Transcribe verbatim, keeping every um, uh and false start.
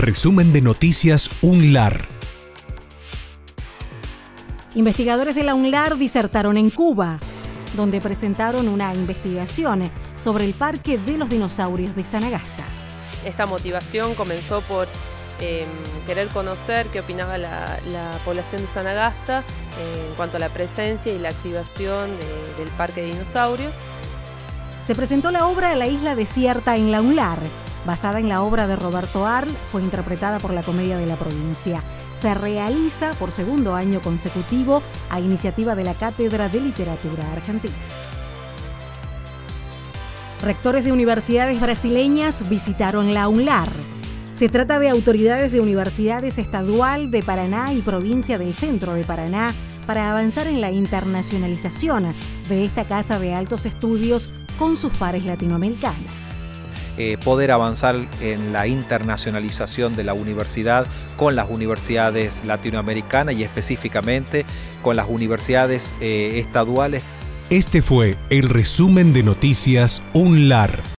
Resumen de Noticias UNLAR. Investigadores de la UNLAR disertaron en Cuba, donde presentaron una investigación sobre el Parque de los Dinosaurios de Sanagasta. Esta motivación comenzó por eh, querer conocer qué opinaba la, la población de Sanagasta eh, en cuanto a la presencia y la activación de, del Parque de Dinosaurios. Se presentó la obra La Isla Desierta en la UNLAR, basada en la obra de Roberto Arlt, fue interpretada por la Comedia de la Provincia. Se realiza por segundo año consecutivo a iniciativa de la Cátedra de Literatura Argentina. Rectores de universidades brasileñas visitaron la UNLAR. Se trata de autoridades de universidades estadual de Paraná y provincia del centro de Paraná para avanzar en la internacionalización de esta casa de altos estudios con sus pares latinoamericanas. Eh, poder avanzar en la internacionalización de la universidad con las universidades latinoamericanas y específicamente con las universidades eh, estaduales. Este fue el resumen de Noticias UNLAR.